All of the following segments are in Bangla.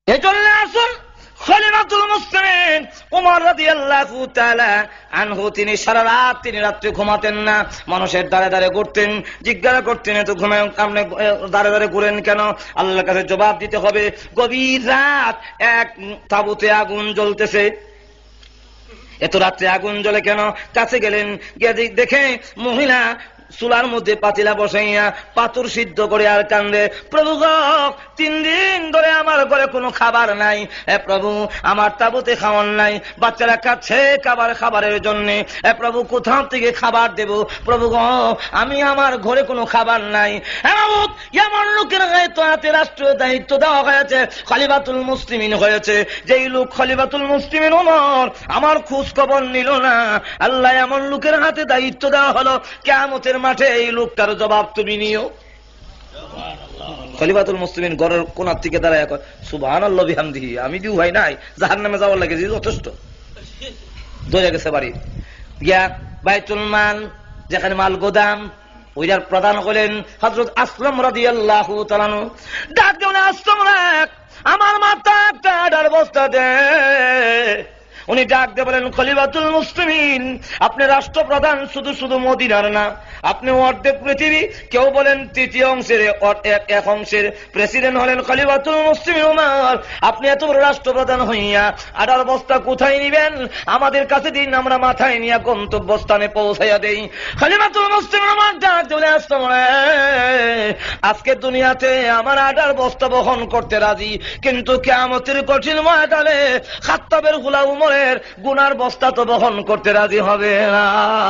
এজন্য আসুন খলিফাতুল মুসলিমিন ওমর রাদিয়াল্লাহু তাআলা আনহু তিনি সারা রাত তিনি রাত্রে ঘুমাতেন না, মানুষের দ্বারে দ্বারে ঘুরতেন, জিজ্ঞাসা করতেন এত ঘুমায় আপনি দ্বারে দ্বারে ঘুরেন কেন? আল্লাহর কাছে জবাব দিতে হবে। গভীর রাত, এক তাঁবুতে আগুন জ্বলতেছে, এত রাত্রে আগুন জ্বলে কেন? কাছে গেলেন, গিয়ে দেখে মহিলা চুলার মধ্যে পাতিলা বসাইয়া পাথর সিদ্ধ করে আর কান্দে, প্রভু গো 3 দিন ধরে আমার ঘরে কোনো খাবার নাই, এ প্রভু আমার তাঁবুতে খাওয়ার নাই, বাচ্চারা কাছে খাবারের জন্য, এ প্রভু কোথাও থেকে খাবার দেব? প্রভু গো আমি আমার ঘরে কোনো খাবার নাই। এমন লোকের গায়ে তো হাতে রাষ্ট্রীয় দায়িত্ব দেওয়া হয়েছে, খলিফাতুল মুসলিমিন হয়েছে, যেই লোক খলিফাতুল মুসলিমিন ওমর আমার খোঁজ খবর নিল না। আল্লাহ এমন লোকের হাতে দায়িত্ব দেওয়া হলো, কিয়ামতের মাঠে এই লোকটার জবাব তুমি নিও। খলিফাতুল মুসলিমিন ঘরের কোনার থেকে দাঁড়ায় সুবহানাল্লাহ বিহামদিহি, আমি দিও ভাই নাই জাহান্নামে যাওয়ার লাগে যথেষ্ট। ধরে গেছে বাড়ি গিয়া বাইতুল মাল, যেখানে মাল গোদাম, ওইটার প্রধান হলেন হযরত আসলাম রাদিয়াল্লাহু তাআলা আনহু। ডাক দেন আসলাম আমার মাথা একটা আডার বস্তা দে। উনি ডাক দিয়ে বলেন খলিফাতুল মুসলিমিন আপনি রাষ্ট্রপ্রধান শুধু শুধু মদিনার না, আপনি অর্ধেক পৃথিবী, কেউ বলেন 3য় অংশের 1 অংশের প্রেসিডেন্ট হলেন খলিফাতুল মুসলিমিন ওমর। আপনি এত বড় রাষ্ট্রপ্রধান হইয়া আডার বস্তা কোথায় নিবেন? আমাদের কাছে দিন, আমরা মাথায় নিয়ে গন্তব্যস্থানে পৌঁছাইয়া দেই। খলিফাতুল মুসলিমিন ওমর ডাক দিয়ে আসতে আজকে দুনিয়াতে আমার আডার বস্তা বহন করতে রাজি, কিন্তু কিয়ামতের কঠিন ময়দানে খাত্তাবের গোলাম উমর গুনার বস্তা তো বহন করতে রাজি হবে না।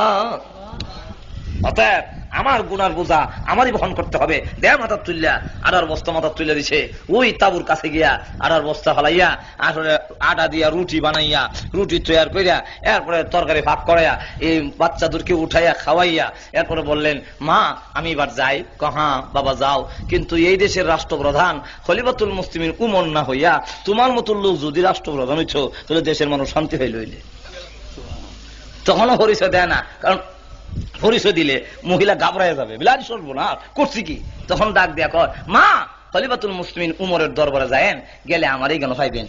অতএব আমার গুনার বোঝা আমারই বহন করতে হবে। দেয়া মাথা তুললা আটার বস্তা মাথা তুলে দিছে, ওই তাবুর কাছে গিয়া আটার বস্তা ফেলাইয়া আসলে আটা দিয়া রুটি বানাইয়া রুটি তৈরি করিয়া এরপরে তরকারি ভাগ করাইয়া এই বাচ্চাদেরকে উঠাইয়া খাওয়াইয়া এরপরে বললেন মা আমি এবার যাই। কহা বাবা যাও, কিন্তু এই দেশের রাষ্ট্রপ্রধান খলিফাতুল মুসলিমিন উমর না হইয়া তোমার মতো লোক যদি রাষ্ট্রপ্রধান হইছ তাহলে দেশের মানুষ শান্তি হইল। তখনও পরিচয় দেয় না, কারণ পরিচয় দিলে মহিলা ঘাবড়ায় যাবে, বিলাস সরবো না করছি কি। তখন ডাক দেয়া কর মা খলিফাতুল মুসলিমিন উমরের দরবারে যায়েন, গেলে আমারই কেন পাইবেন?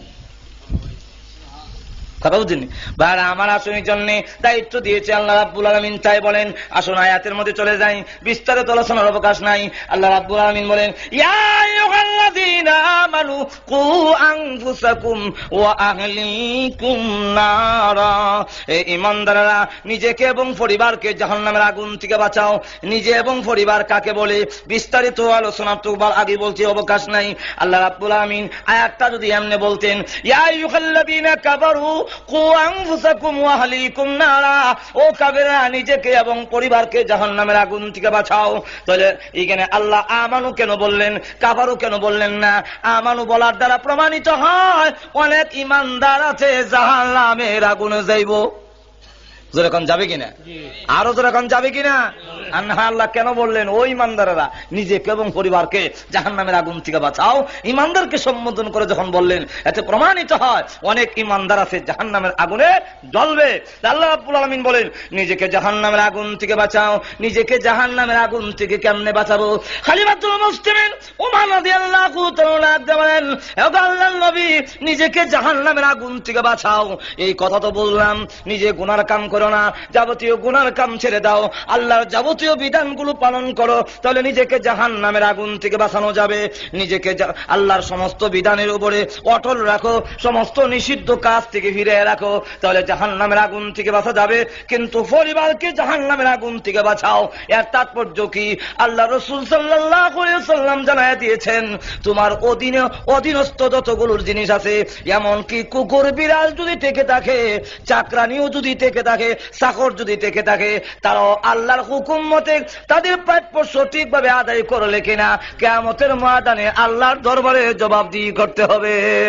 কথা বুঝছেন? আমার আসনের জন্য দায়িত্ব দিয়েছে আল্লাহ রাব্বুল আলামিন, তাই বলেন আসুন আয়াতের মধ্যে চলে যাই, বিস্তারিত আলোচনার অবকাশ নাই। আল্লাহ রাব্বুল আলামিন বলেন ইয়া আইয়ুহাল্লাযীনা আমানু কু আনফুসাকুম ওয়া আহলিকুম নারা। হে ঈমানদাররা নিজেকে এবং পরিবারকে জাহান্নামের আগুন থেকে বাঁচাও। নিজে এবং পরিবার কাকে বলে বিস্তারিত আলোচনা তো আগে বলছি, অবকাশ নাই। আল্লাহ রাব্বুল আলামিন আয়াতটা যদি এমনি বলতেন ইয়া আইয়ুহাল্লাযীনা কাফারু কু আনফুসাকুম ওয়া আহলিকুম নারা, ও কাফেররা নিজেকে এবং পরিবারকে জাহান্নামের আগুন থেকে বাঁচাও, তাহলে এখানে আল্লাহ আমানু কেন বললেন, কাফারু কেন বললেন না? আমানু বলার দ্বারা প্রমাণিত হয় অনেক ঈমানদার আছে জাহান্নামের আগুনে যাইব। যেরকম যাবে কিনা, আরো যেরকম যাবে কিনা। আল্লাহ কেন বললেন ওই ইমানদারেরা নিজেকে এবং পরিবারকে জাহান্নামের আগুন থেকে বাঁচাও? ইমানদারকে সম্বোধন করে যখন বললেন, এতে প্রমাণিত হয় অনেক ইমানদার আছে জাহান্নামের আগুনে জ্বলবে। আল্লাহ রাব্বুল আলামিন বলেন নিজেকে জাহান্নামের আগুন থেকে বাঁচাও। নিজেকে জাহান্নামের আগুন থেকে কেমনে বাঁচাবো? খলিফাতুল মুসলিমিন ওমর রাদিয়াল্লাহু তাআলা বলেন হে আল্লাহর নবী নিজেকে জাহান্নামের আগুন থেকে বাঁচাও। এই কথা তো বললাম, নিজে গুনার কাম করো না, যাবতীয় গুনার কাম ছেড়ে দাও, আল্লাহর যাবতীয় বিধানগুলো পালন করো, তাহলে নিজেকে জাহান্নামের আগুন থেকে বাঁচানো যাবে। নিজেকে আল্লাহর সমস্ত বিধানের উপরে অটল রাখো, সমস্ত নিষিদ্ধ কাজ থেকে ফিরে রাখো, তাহলে জাহান্নামের আগুন থেকে বাঁচা যাবে। কিন্তু পরিবারকে জাহান্নামের আগুন থেকে বাঁচাও, এর তাৎপর্য কি? আল্লাহ রাসূল সাল্লাল্লাহু আলাইহি ওয়াসাল্লাম জানায় দিয়েছেন তোমার অধীনস্থ যতগুলোর জিনিস আছে, এমনকি কুকুর বিড়াল যদি থেকে থাকে, চাকরানিও যদি থেকে থাকে, চাকর যদি থেকে থাকে, তারাও আল্লাহর হুকুম মতে তাদের প্রাপ্য সঠিকভাবে আদায় করলে কিনা কিয়ামতের ময়দানে আল্লাহর দরবারে জবাবদিহি করতে হবে।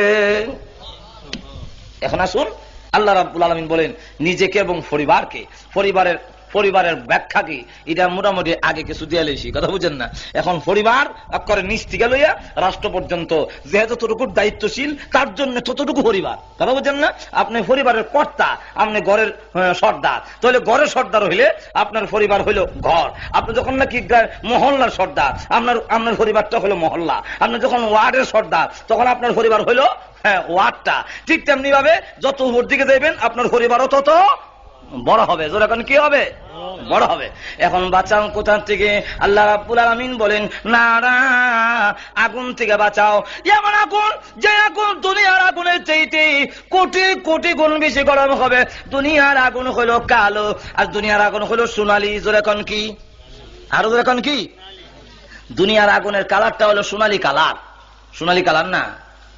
এখন আসুন আল্লাহ রাব্বুল আলামিন বলেন নিজেকে এবং পরিবারকে, পরিবারের ব্যাখ্যা কি এটা মোটামুটি আগে কিছু দিয়ে লইছি, কথা বুঝেন না। এখন পরিবার করে নিচ থেকে লইয়া রাষ্ট্র পর্যন্ত যে যতটুকু দায়িত্বশীল তার জন্য ততটুকু পরিবার, কথা বুঝেন না। আপনি পরিবারের কর্তা, আপনি ঘরের সর্দার, তাহলে ঘরের সর্দার হইলে আপনার পরিবার হইল ঘর। আপনি যখন নাকি মহল্লার সর্দার, আপনার পরিবারটা হলো মহল্লা। আপনি যখন ওয়ার্ডের সর্দার, তখন আপনার পরিবার হইল ওয়াটটা, ঠিক তেমনি ভাবে যত উপর দিকে যাবেন আপনার পরিবারও তত বড় হবে। যখন কি হবে? বড় হবে। এখন বাঁচাও কোথা থেকে? আল্লাহ রাব্বুল আলামিন বলেন, নারা, আগুন থেকে বাঁচাও। এমন আগুন, যে আগুন দুনিয়ার আগুনের চাইতে কোটি কোটি গুণ বেশি গরম হবে। দুনিয়ার আগুন হলো কালো, আর দুনিয়ার আগুন হলো সোনালী। যখন কি? আরো যখন কি? দুনিয়ার আগুনের কালারটা হলো সোনালী কালার। সোনালী কালার না,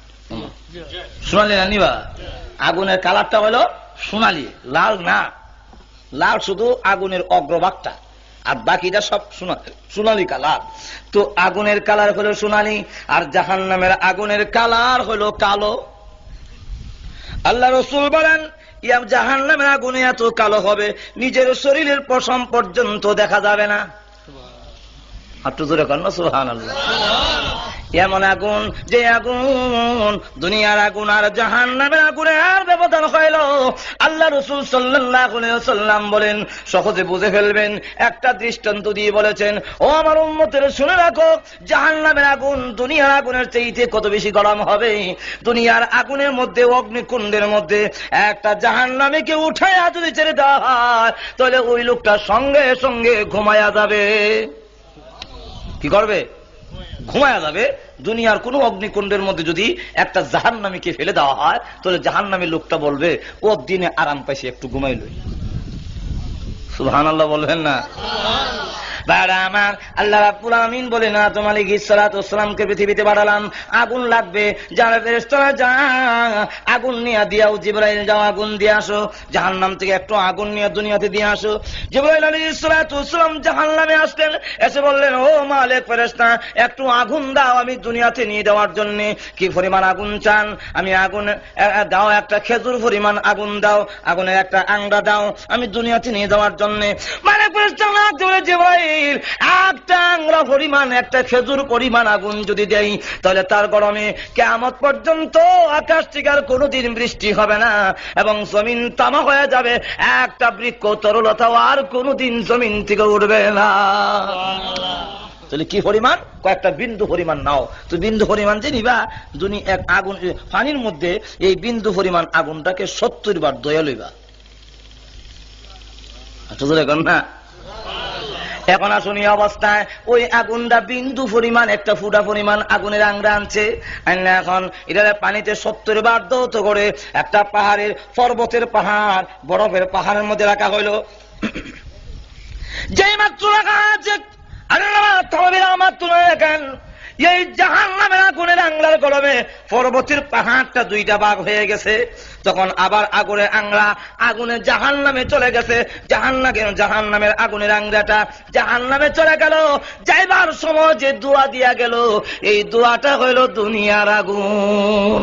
সোনালী না নিবা? আগুনের কালারটা হলো সোনালী, লাল না। লাল শুধু আগুনের অগ্রভাগটা, আর বাকিটা সব সোনালী কালার। তো আগুনের কালার হলো সোনালী, আর জাহান্নামের আগুনের কালার হলো কালো। আল্লাহ রাসূল বলেন, জাহান্নামের আগুনে এত কালো হবে নিজের শরীরের পশম পর্যন্ত দেখা যাবে না। একটু জোরে কর না সুবহানাল্লাহ। এমন আগুন, যে আগুন দুনিয়ার আগুন আর জাহান্নামের আগুনের ব্যবধান হইল। আল্লাহ রাসূল সাল্লাল্লাহু আলাইহি ওয়াসাল্লাম বলেন, সহজে বুঝে ফেলবেন, একটা দৃষ্টান্ত দিয়ে বলেছেন, ও আমার উম্মতের শুনে রাখো, জাহান্নামের আগুন দুনিয়ার আগুনের চাইতে কত বেশি গরম হবে। দুনিয়ার আগুনের মধ্যে, অগ্নিকুণ্ডের মধ্যে একটা জাহান্নামীকে উঠায়া যদি ছেড়ে দেওয়া হয়, তাহলে ওই লোকটা সঙ্গে সঙ্গে ঘুমায়া যাবে। কি করবে? ঘুমায়া যাবে। দুনিয়ার কোন অগ্নিকুণ্ডের মধ্যে যদি একটা জাহান্নামীকে ফেলে দেওয়া হয়, তাহলে জাহান্নামী লোকটা বলবে, ও দিনে আরাম পাইছে, একটু ঘুমাইল। সুবহানাল্লাহ বলবেন না? আমার আল্লাহ রাব্বুল আলামিন বলেন, আদম আলাইহিস সালাতু ওয়াস সালামকে পৃথিবীতে পাঠালাম, আগুন লাগবে, যারা ফেরেশতারা যা আগুন নিয়ে দিয়াও, জিবরাইল যাও আগুন দিয়ে আসো, জাহান্নাম থেকে একটু আগুন নিয়ে দুনিয়াতে দিয়ে আসো। জিবরাইল আলাইহিস সালাতু ওয়াস সালাম জাহান্নামে আসলেন, এসে বললেন, ও মালিক ফেরেশতা, একটু আগুন দাও আমি দুনিয়াতে নিয়ে দেওয়ার জন্য। কি পরিমাণ আগুন চান? আমি আগুন দাও, একটা খেজুর পরিমাণ আগুন দাও, আগুনের একটা আংড়া দাও, আমি দুনিয়াতে নিয়ে যাওয়ার জন্য। মালিক ফেরেশতা জিবরাইল একটা আংড়া পরিমাণ, একটা খেজুর পরিমাণ আগুন যদি দেই, তাহলে তার গরমে কিয়ামত পর্যন্ত আকাশ থেকে আর কোনোদিন বৃষ্টি হবে না, এবং জমিন তামা হয়ে যাবে। একটা বৃক্ষ তরলতাও আর কোনোদিন জমিন থেকে উঠবে না। তাহলে কি পরিমাণ? কয়েকটা বিন্দু পরিমাণ নাও। তো বিন্দু পরিমাণ যে নিবা, এক আগুন পানির মধ্যে এই বিন্দু পরিমাণ আগুনটাকে 70 বার দয়া লইবা। এখন না, এখন আসুন এই অবস্থায় ওই আগুনটা বিন্দু পরিমাণ, একটা ফুটা পরিমাণ আগুনের আংড়া আনছে, এখন এটা পানিতে 70 বার দৌত করে একটা পাহাড়ের, পর্বতের পাহাড়, বরফের পাহাড়ের মধ্যে রাখা হইল। যেই মাত্র রাখা আছে, আমার তুলে রাখেন, এই জাহান্নামের আগুনের আংড়ার গরমে পর্বতের পাহাড়টা দুইটা ভাগ হয়ে গেছে। তখন আবার আগুনের আংড়া আগুনে জাহান্নামে চলে গেছে। জাহান্নামের আগুনের আংড়াটা জাহান্নামে চলে গেল। যাইবার সময় যে দোয়া দিয়া গেল, এই দোয়াটা হইল দুনিয়ার আগুন।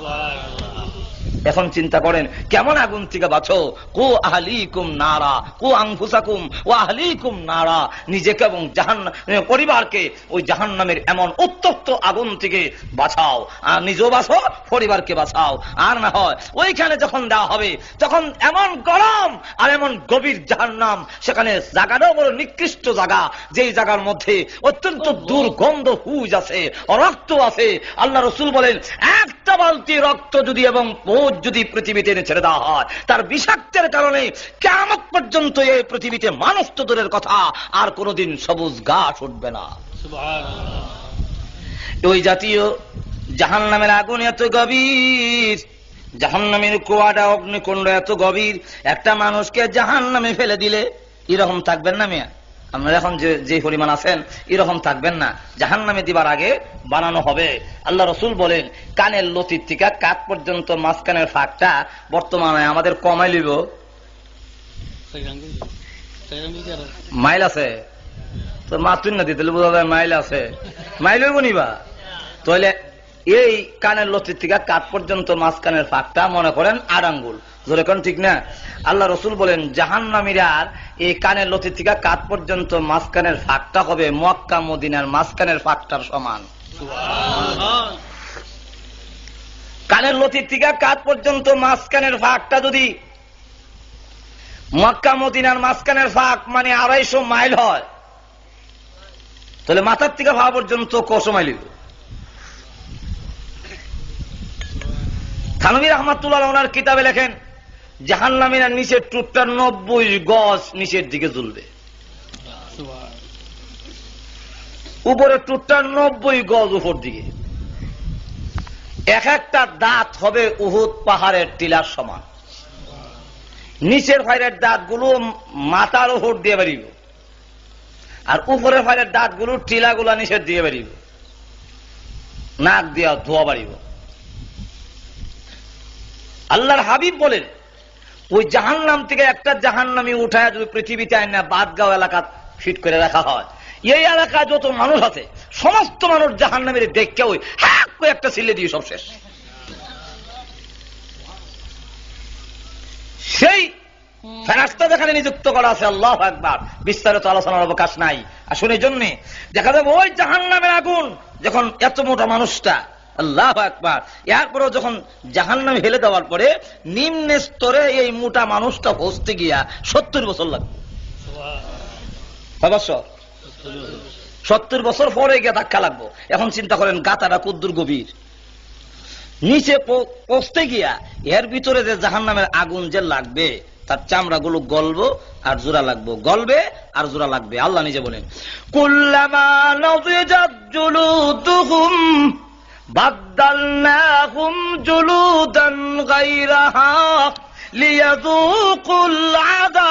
এখন চিন্তা করেন, কেমন আগুন থেকে বাঁচো। কু আহলিকুম নারা, কু আনফুসাকুম ওয়া আহলিকুম নারা, নিজেকে এবং পরিবারকে ওই জাহান্নামের এমন উত্তপ্ত আগুন থেকে বাঁচাও, আর নিজেও বাঁচো, পরিবারকে বাঁচাও। আর না হয় ওইখানে যখন দেওয়া হবে, তখন এমন গরম আর এমন গভীর জাহান্নাম, সেখানে জায়গাটাও বড় নিকৃষ্ট জায়গা, যেই জায়গার মধ্যে অত্যন্ত দুর্গন্ধ হুজ আছে, রক্ত আছে। আল্লাহ রাসূল বলেন, একটা বালতি রক্ত যদি এবং যদি পৃথিবীতে ছেড়ে দেওয়া হয়, তার বিষাক্তের কারণে কিয়ামত পর্যন্ত এই পৃথিবীতে মানুষ তো দূরের কথা, আর কোনদিন সবুজ ঘাস উঠবে না। ওই জাতীয় জাহান্নামের আগুন এত গভীর, জাহান্নামের কুয়াটা, অগ্নিকুণ্ড এত গভীর, একটা মানুষকে জাহান্নামে ফেলে দিলে এরকম থাকবেন না মিয়া? আপনারা এখন যে পরিমাণ আছেন এরকম থাকবেন না। জাহান্নামে দিবার আগে বানানো হবে। আল্লাহ রাসূল বলেন, কানের লতির থেকে কাত পর্যন্ত মাঝখানের ফাঁকটা বর্তমানে আমাদের কমাই লইব। মাইল আছে তো মাতুন না দিতে বোঝা যায় মাইল আছে, মাইল হইব নিবা। তাহলে এই কানের লতির থেকে কাত পর্যন্ত মাঝখানের ফাঁকটা মনে করেন 8 আঙ্গুল, যেরকম, ঠিক না? আল্লাহ রাসূল বলেন, জাহান্নামীরার এই কানের লতি থেকে কাত পর্যন্ত মাঝখানের ফাঁকটা হবে মক্কা মদিনার মাঝখানের ফাঁকটার সমান। কানের লতি থেকে কাত পর্যন্ত মাঝখানের ফাঁকটা যদি মক্কা মদিনার মাঝখানের ফাঁক মানে 250 মাইল হয়, তাহলে মাথার থেকে ভাবা পর্যন্ত কত মাইল? থানভী রহমাতুল্লাহ ওনার কিতাবে লেখেন জাহান্নামীরা নিচের টুটটা 90 গজ নিচের দিকে ঝুলবে, উপরে টুটটা 90 গজ উপর দিকে। এক একটা দাঁত হবে উহুদ পাহাড়ের টিলার সমান। নিচের ফাইলের দাঁতগুলো মাথার উপর দিয়ে বেরিব, আর উপরের ফাইলের দাঁতগুলো টিলাগুলা নিচের দিয়ে বেরিব, নাক দিয়া ধোয়া বাড়িব। আল্লাহর হাবিব বলেন ওই জাহান্নাম থেকে একটা জাহান্নামী উঠায় যদি পৃথিবীতে আইনা বাদগাঁও এলাকা ফিট করে রাখা হয়, এই এলাকায় যত মানুষ আছে সমস্ত মানুষ জাহান্নামীর দেখে ওই হ্যাঁ একটা ছিলে দিয়ে সব শেষ। সেই ফেরেশতা যেখানে নিযুক্ত করা আছে, আল্লাহু আকবার, বিস্তারিত আলোচনার অবকাশ নাই। আসলে এই জন্য দেখা যাবে ওই জাহান্নামের আগুন যখন এত মোটা মানুষটা, আল্লাহু আকবার, এরপরেও যখন জাহান্নামে ফেলে দেওয়ার পরে নিম্ন স্তরে এই মোটা মানুষটা পৌঁছতে গিয়া 70 বছর লাগবে। 70 বছর পরে গিয়ে ধাক্কা লাগবো। এখন চিন্তা করেন গাতাটা কদ্দুর গভীর। নিচে পৌঁছতে গিয়া এর ভিতরে যে জাহান্নামের আগুন যে লাগবে, তার চামড়া গুলো গলবো আর জোড়া লাগবো, গলবে আর জোড়া লাগবে। আল্লাহ নিজে বলেন কুল্লামা নাযিজাত জুলুদুহুম বাদদালনাহুম জুলুদান গায়রাহা লিয়াযুকুল আযাব